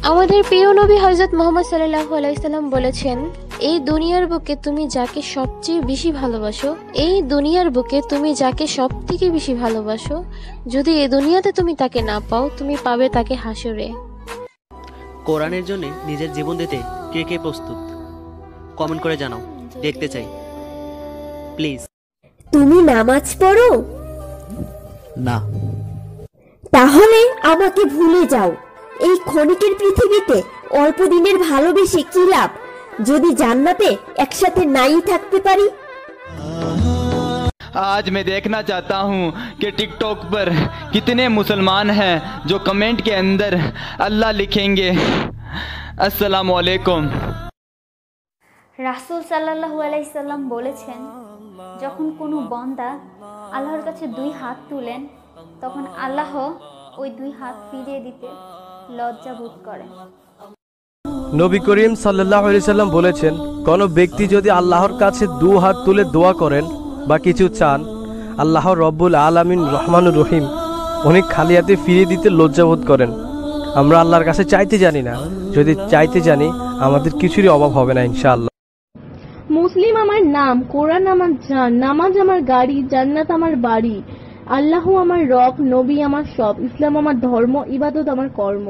আমাদের প্রিয় নবী হযরত মুহাম্মদ সাল্লাল্লাহু আলাইহি সাল্লাম বলেছেন, এই দুনিয়ার বুকে তুমি যাকে সবচেয়ে বেশি ভালোবাসো, এই দুনিয়ার বুকে তুমি যাকে সবথেকে বেশি ভালোবাসো, যদি এই দুনিয়াতে তুমি তাকে না পাও, তুমি পাবে তাকে হাসরে। কোরআনের জন্য নিজের জীবন দিতে কে কে প্রস্তুত? কমেন্ট করে জানাও, দেখতে চাই প্লিজ। তুমি নামাজ পড়ো না। তাহলে আমাকে ভুলে যাও। এই ক্ষণিকের পৃথিবীতে অল্প দিনের ভালোবেসে কি লাভ, যদি জান্নাতে একসাথে নাই থাকতে পারি। आज मैं देखना चाहता हूँ कि टिकटॉक पर कितने मुसलमान हैं जो कमेंट के अंदर अल्लाह लिखेंगे। अस्सलामु अलैकुम। রাসূল সাল্লাল্লাহু আলাইহি সাল্লাম বলেছেন, যখন কোনো বান্দা আল্লাহর কাছে দুই হাত তুলেন, তখন আল্লাহ ওই দুই হাত ফিরিয়ে দিতে লজ্জা বোধ করেন। নবী করিম সাল্লাল্লাহু আলাইহি সাল্লাম বলেছেন, কোন ব্যক্তি যদি আল্লাহর কাছে দু হাত তুলে দোয়া করেন বা কিছু চান, আল্লাহ রব্বুল আলামিন রহমানুর রহিম উনি খালি হাতে ফিরিয়ে দিতে লজ্জাবোধ করেন। আমরা আল্লাহর কাছে চাইতে জানি না, যদি চাইতে জানি আমাদের কিছুরই অভাব হবে না ইনশাআল্লাহ। মুসলিম আমার নাম, কোরআন আমার জান, নামাজ আমার গাড়ি, জান্নাত আমার বাড়ি, আল্লাহ আমার রব, নবী আমার সব, ইসলাম আমার ধর্ম, ইবাদত আমার কর্ম।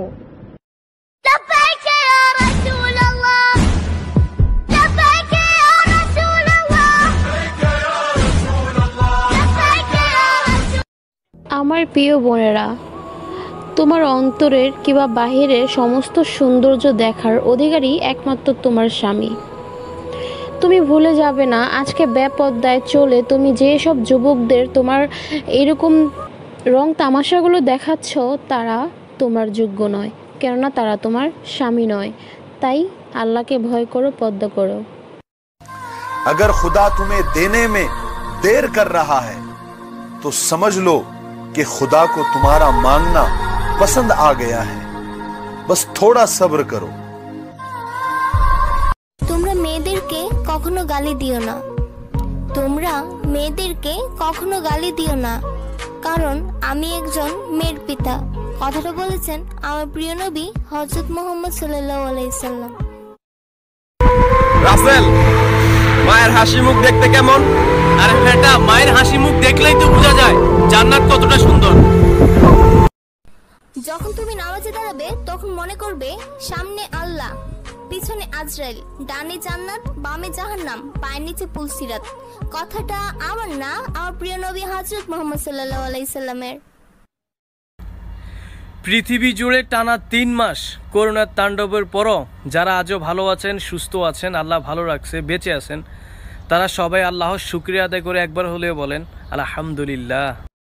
আমার প্রিয় বোনেরা, তোমার অন্তরের কিংবা বাহিরের সমস্ত সৌন্দর্য দেখার অধিকারী একমাত্র তোমার স্বামী। তুমি ভুলে যাবে না, আজকে বেপরদায় চলে তুমি যেসব যুবকদের তোমার এরকম রং তামাশাগুলো দেখাচ্ছ, তারা তোমার যোগ্য নয়, কেননা তারা তোমার স্বামী নয়। তাই আল্লাহকে ভয় করো, পর্দা করো। अगर खुदा तुम्हें देने में देर कर रहा है तो समझ लो कि खुदा को तुम्हारा मांगना पसंद आ गया है, बस थोड़ा सब्र करो। তোমরা মেয়েদেরকে কখনো গালি দিও না, তোমরা মেয়েদেরকে কখনো গালি দিও না, কারণ আমি একজন মেয়ের পিতা। কথাটা বলেছেন আমার প্রিয় নবী হযরত মুহাম্মদ সাল্লাল্লাহু আলাইহি সাল্লাম। রাসেল, মায়ের হাসি মুখ দেখতে কেমন? আরে বেটা, মায়ের হাসি মুখ দেখলেই তো বোঝা যায় জান্নাত কতটা সুন্দর। যখন তুমি নামাজে দাঁড়াবে, তখন মনে করবে সামনে আল্লাহ, পিছনে আজরাইল, ডানে জান্নাত, বামে জাহান্নাম, পায়ের নিচে পুলসিরাত। কথাটা আমার না, আমার প্রিয় নবী হযরত মুহাম্মদ সাল্লাল্লাহু আলাইহি সাল্লামের। পৃথিবী জুড়ে টানা 3 মাস করোনার তাণ্ডবের পরও যারা আজও ভালো আছেন, সুস্থ আছেন, আল্লাহ ভালো রাখছে, বেঁচে আছেন, তারা সবাই আল্লাহর শুকরিয়া আদায় করে একবার হলেও বলেন আলহামদুলিল্লাহ।